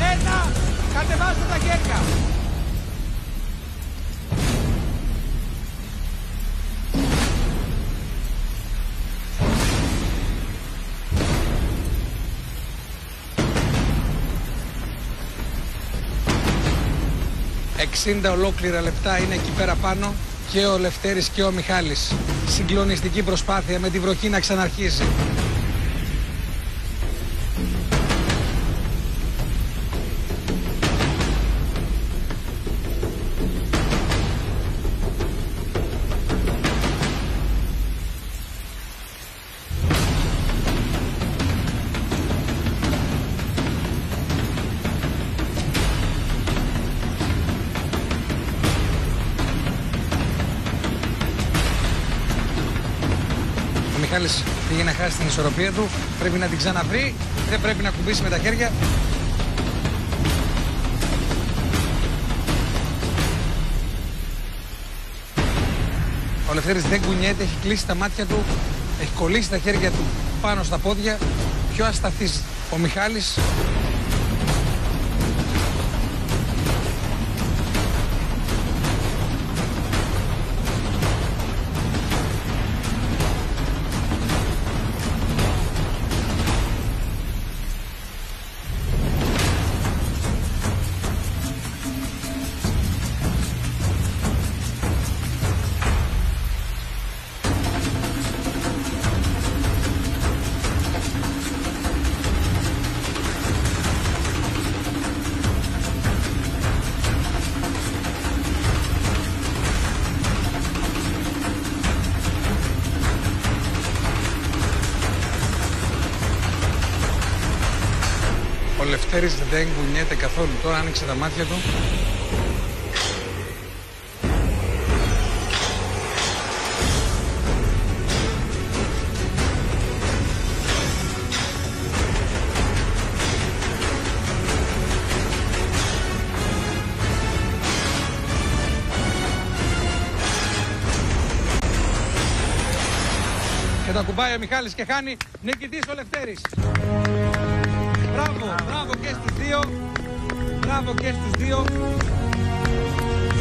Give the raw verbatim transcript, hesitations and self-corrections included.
ένα, κατεβάστε τα χέρια. εξήντα ολόκληρα λεπτά είναι εκεί πέρα πάνω και ο Λευτέρης και ο Μιχάλης. Συγκλονιστική προσπάθεια με τη βροχή να ξαναρχίσει. Ο Μιχάλης πήγε να χάσει την ισορροπία του, πρέπει να την ξαναβρει, δεν πρέπει να κουμπίσει με τα χέρια. Ο Λευτέρης δεν κουνιέται, έχει κλείσει τα μάτια του, έχει κολλήσει τα χέρια του πάνω στα πόδια, πιο ασταθής ο Μιχάλης. Ο Λευτέρης δεν κουνιέται καθόλου. Τώρα άνοιξε τα μάτια του. Και τα κουμπάει ο Μιχάλης και χάνει. Νικητής ο Λευτέρης. Μπράβο, μπράβο και στους δύο. Μπράβο και στους δύο.